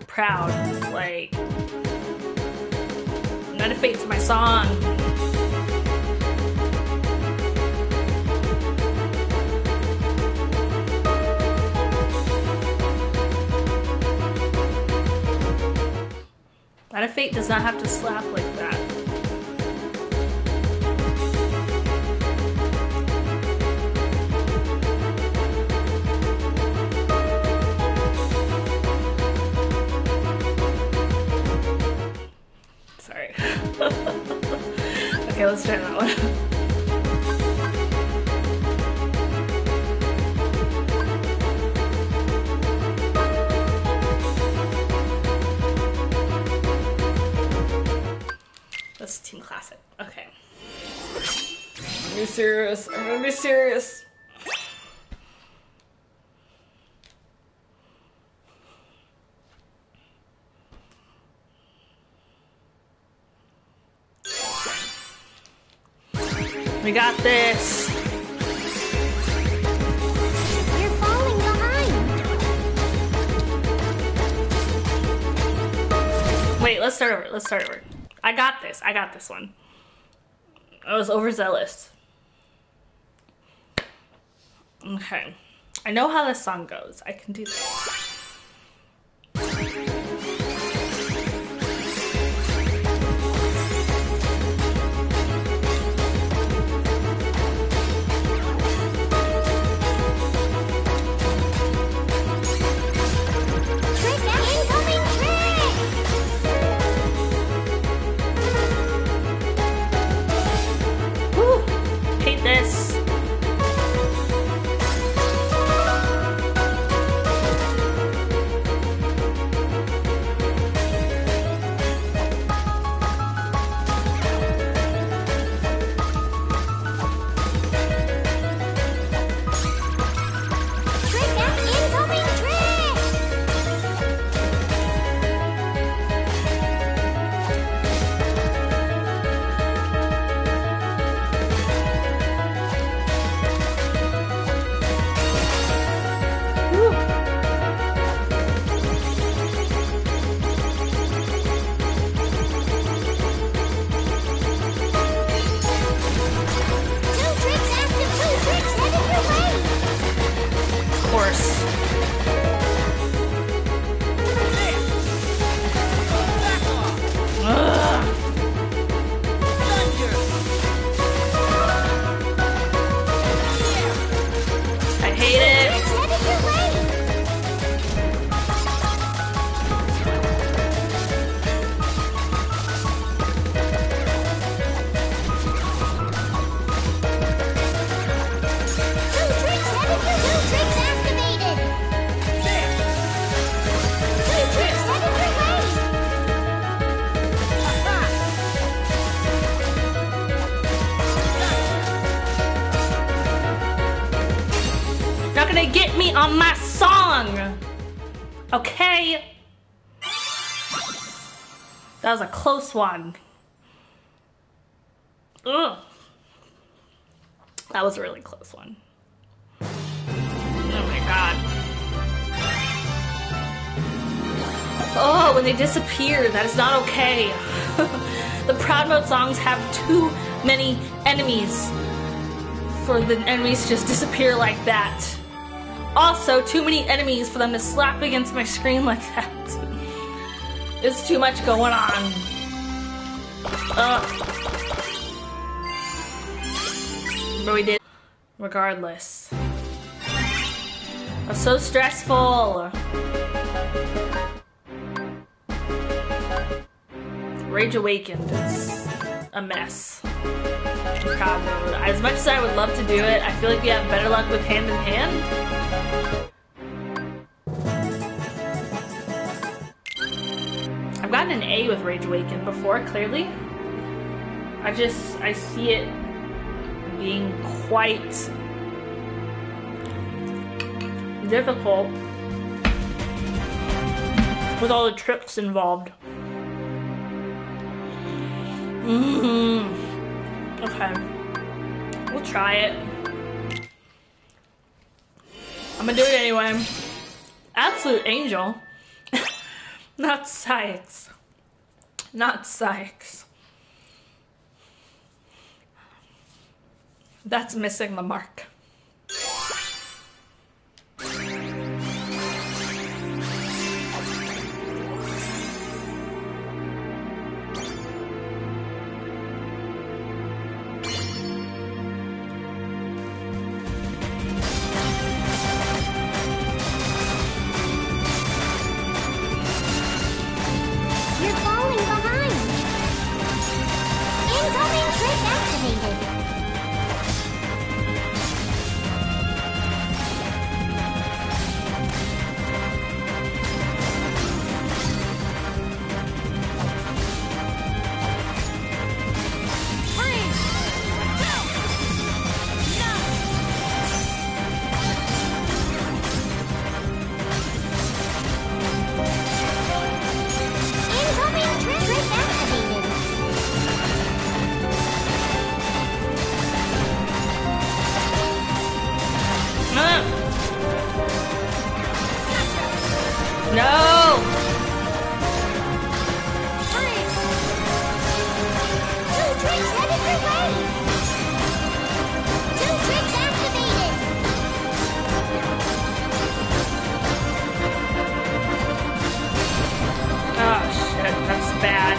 proud. Like, Night of Fate's my song. Night of Fate does not have to slap like that. Sorry. Okay, let's try that one. That's Team Classic. Okay. I'm gonna be serious. I'm gonna be serious. We got this. You're falling behind. Wait, let's start over. Let's start over. I got this. I got this one. I was overzealous. Okay. I know how this song goes. I can do this. Trick incoming trick. Woo! Hate this. Trick incoming trick. Woo! Two tricks active. Two tricks headed your way. Of course. Ugh. I hate it. Tricks headed your way. Two tricks headed your way. Two tricks activated. Two tricks headed your way. Not gonna get me on my song. Okay. That was a close one. Ugh. That was a really close one. Oh my god. Oh, when they disappear, that is not okay. The Proud Mode songs have too many enemies for the enemies to just disappear like that. Also, too many enemies for them to slap against my screen like that. There's too much going on. But we did. Regardless. It's so stressful. Rage Awakened is a mess. Proud Mode. As much as I would love to do it, I feel like we have better luck with Hand in Hand. I've gotten an A with Rage Awakened before, clearly. I see it being quite difficult with all the tricks involved. Okay. We'll try it. I'm gonna do it anyway. Absolute Angel. Not Sykes. Not Sykes. That's missing the mark. You're falling behind. Incoming trick activated. Incoming trick activated. No! Two tricks headed your way. Two tricks activated. Oh shit, that's bad.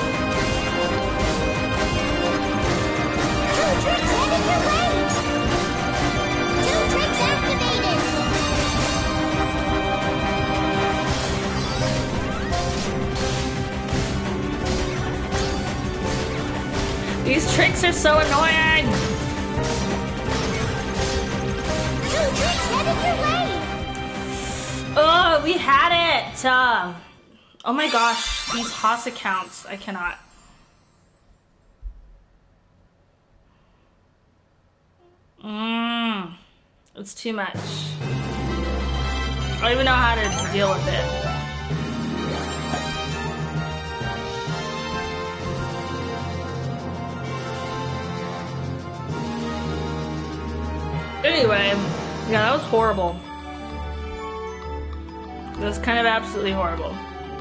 Two tricks headed your way. Two tricks activated. These tricks are so annoying! Two tricks headed your way. Oh, we had it! Oh my gosh, these Haas accounts, I cannot. It's too much. I don't even know how to deal with it. Anyway, yeah, that was horrible. It was kind of absolutely horrible.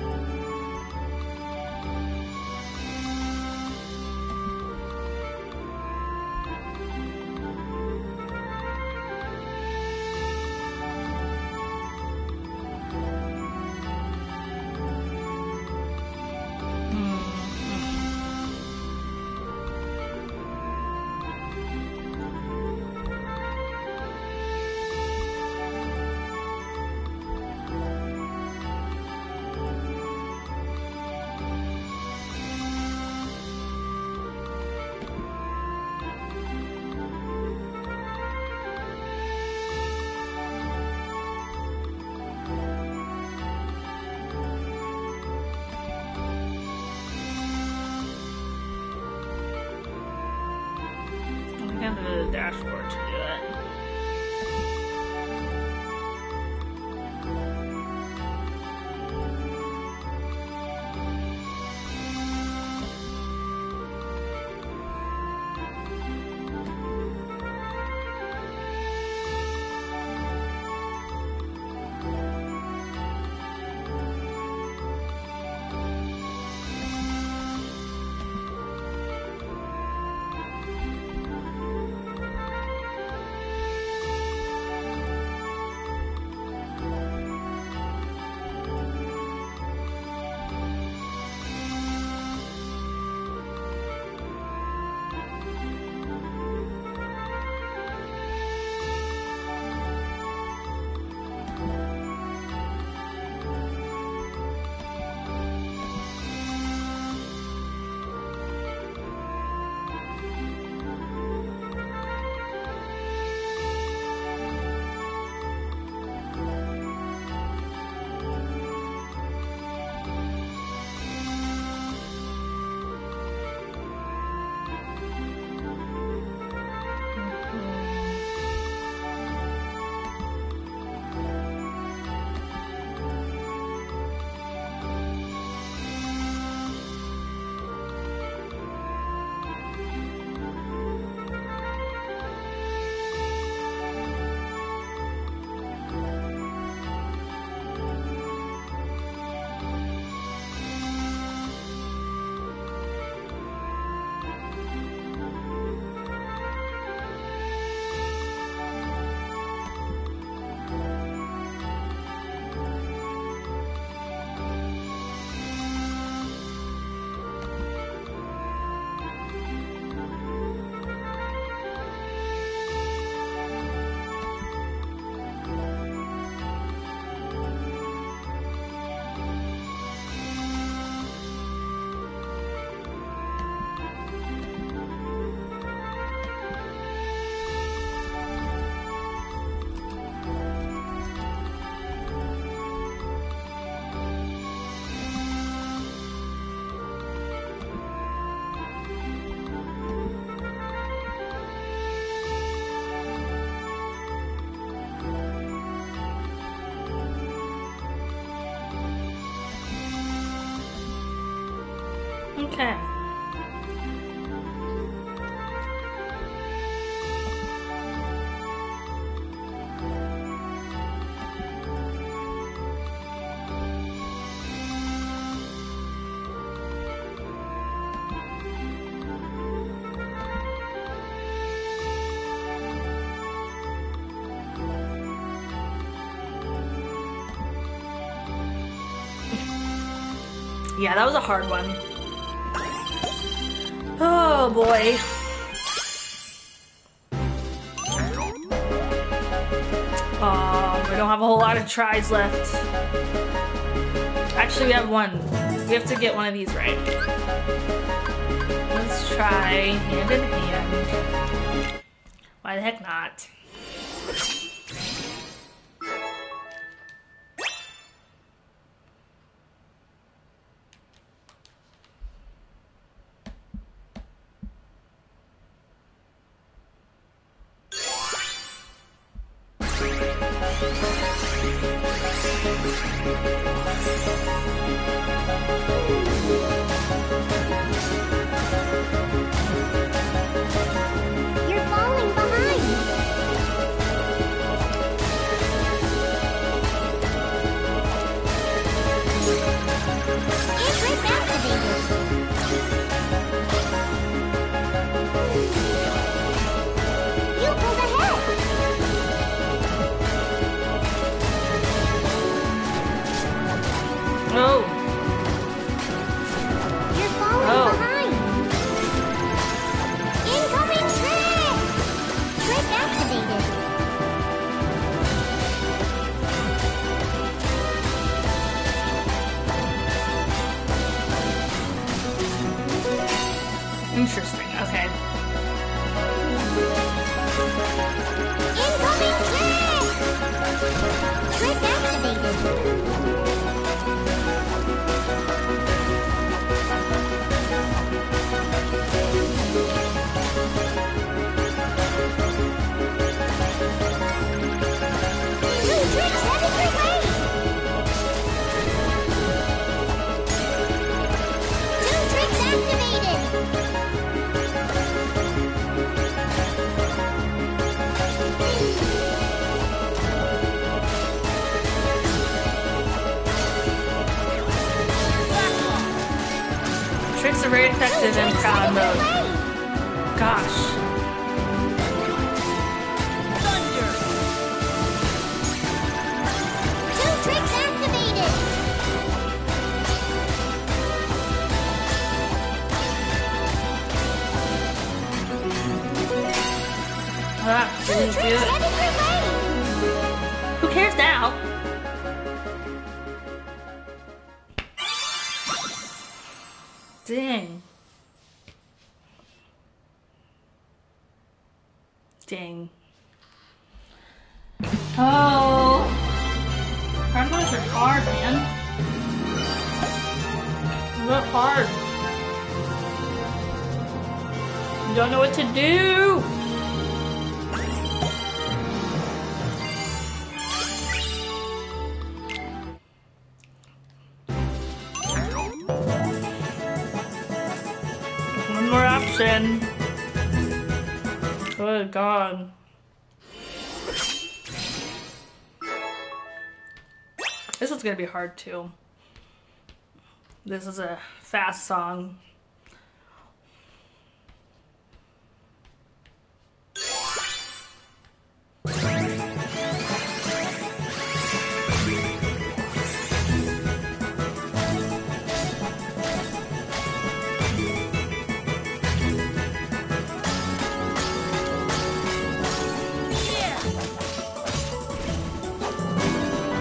I have to go to the dashboard to do it. Okay. Yeah, that was a hard one. Oh boy. We don't have a whole lot of tries left. Actually, we have one. We have to get one of these right. Let's try hand in hand. Why the heck not? You're falling behind. Trick activated. You pulled ahead. Oh. You're falling Oh. behind. Incoming trick. Trick activated. Interesting. Okay. Incoming trick. Trick activated. Two tricks headed your way. Two tricks activated. Tricks are very effective in crowd mode. Gosh. Two tricks activated. Ah, Two didn't tricks do it. headed your way. Who cares now? Dang. Dang. Oh. Promos are hard, man. They're hard. You don't know what to do. One more option. Good God. This one's gonna be hard too. This is a fast song.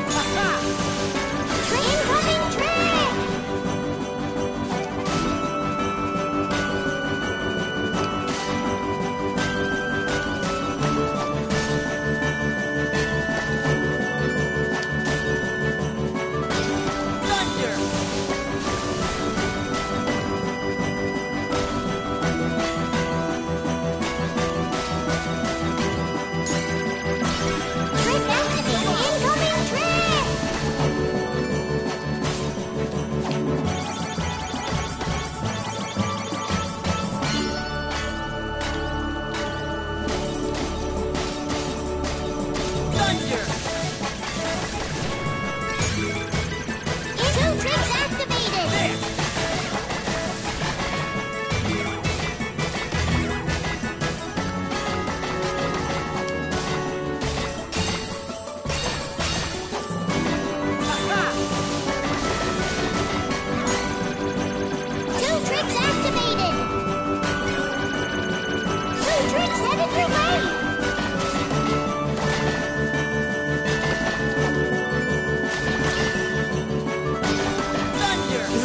Incoming trick.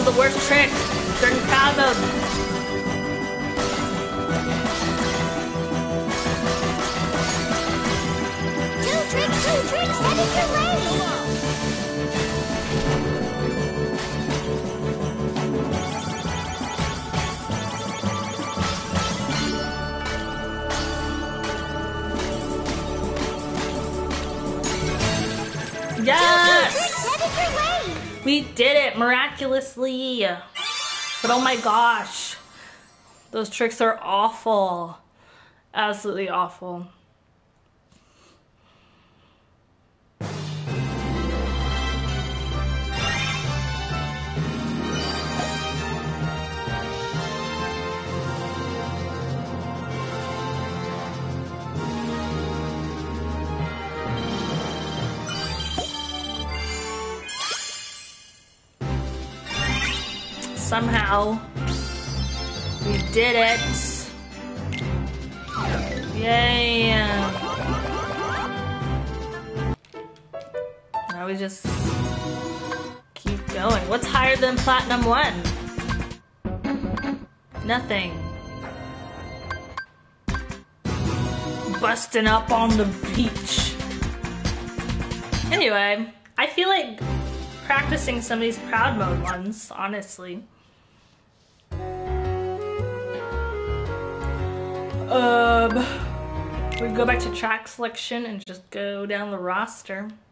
the worst trick during proud mode. Two tricks headed your way. Yes! Two tricks headed your way. We did it miraculously. But oh my gosh. Those tricks are awful. Absolutely awful. Somehow, we did it. Yay. Now we just keep going. What's higher than Platinum 1? Nothing. Busting up on the beach. Anyway, I feel like practicing some of these Proud Mode ones, honestly. We go back to track selection and just go down the roster.